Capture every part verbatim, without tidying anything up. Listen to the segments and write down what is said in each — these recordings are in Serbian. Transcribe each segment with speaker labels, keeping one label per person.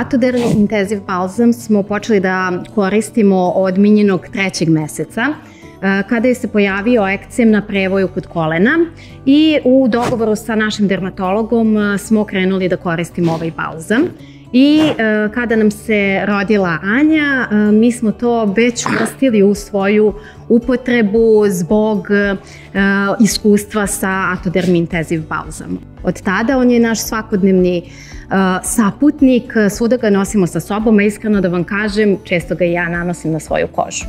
Speaker 1: Atoderm Intenziv Balzam smo počeli da koristimo od Minjinog trećeg meseca, kada je se pojavio ekcem na prevoju kod kolena i u dogovoru sa našim dermatologom smo krenuli da koristimo ovaj balzam. I kada nam se rodila Anja, mi smo to već uvrstili u svoju upotrebu zbog iskustva sa Atoderm Intenziv Balzamom. Od tada on je naš svakodnevni saputnik, svuda ga nosimo sa sobom, a iskreno da vam kažem, često ga i ja nanosim na svoju kožu.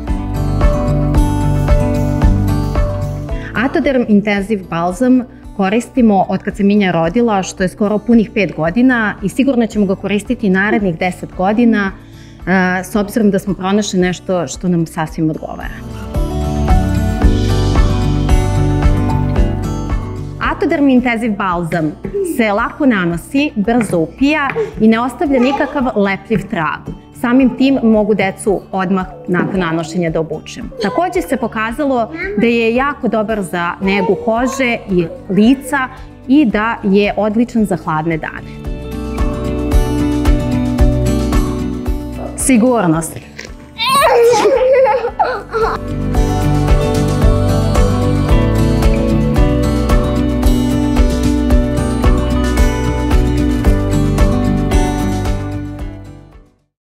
Speaker 1: Atoderm Intenziv Balzam koristimo od kad se Minja rodila, što je skoro punih pet godina i sigurno ćemo ga koristiti narednih deset godina, s obzirom da smo pronašli nešto što nam sasvim odgovara. Atoderm Intenziv Balzam se lako nanosi, brzo upija i ne ostavlja nikakav lepljiv trag. Samim tim mogu decu odmah nakon nanošenja da obučem. Takođe se pokazalo da je jako dobar za negu kože i lica i da je odličan za hladne dane. Sigurnost.